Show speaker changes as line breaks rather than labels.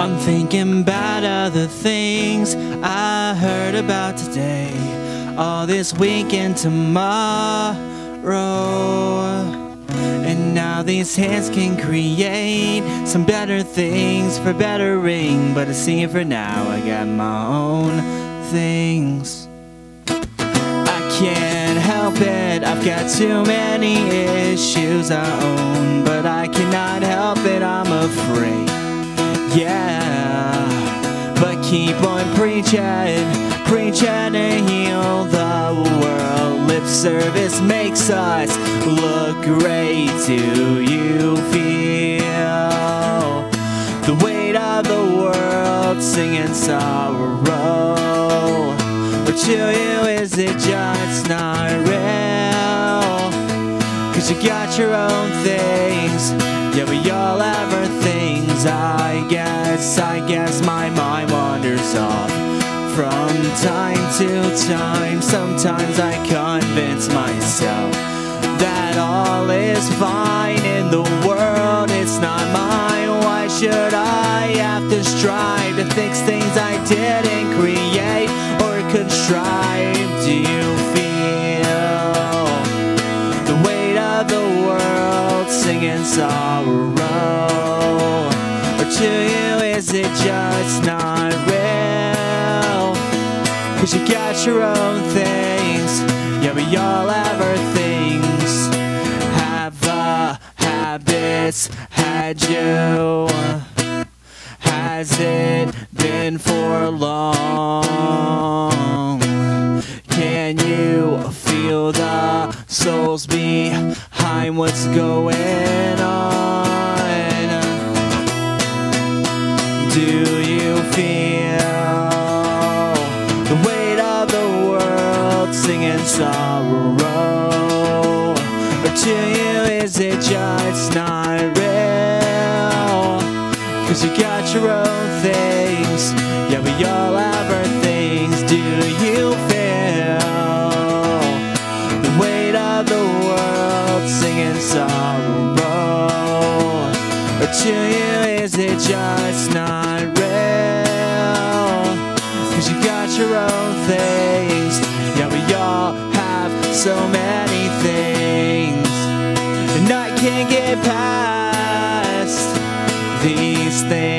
I'm thinking about other things I heard about today, all this week and tomorrow. And now these hands can create some better things for bettering, but it seems for now I got my own things. I can't help it, I've got too many issues I own, but I cannot help it, I'm afraid. Yeah, but keep on preaching, preaching to heal the world. Lip service makes us look great. Do you feel the weight of the world singing sorrow? Or to you is it just not real? Cause you got your own things, yeah, we all have our things. I guess my mind wanders off from time to time. Sometimes I convince myself that all is fine in the world, it's not mine. Why should I have to strive to fix things I didn't create or contrive? Do you feel the weight of the world singing sorrow? Or to you is it just not real? Cause you got your own things, yeah, we all have our things. Have habits had you? Has it been for long? Can you feel the souls behind what's going on? Do you feel the weight of the world singing sorrow? Or to you is it just not real? Cause you got your own things, yeah, we all have our things. Do you feel the weight of the world singing sorrow? Or to you is it just not real? Cause you got your own things, yeah, we all have so many things, and I can't get past these things.